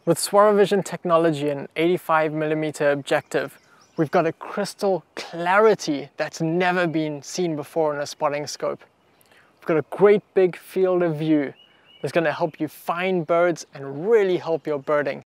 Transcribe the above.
With SwaraVision technology and 85mm objective, we've got a crystal clarity that's never been seen before in a spotting scope. We've got a great big field of view that's going to help you find birds and really help your birding.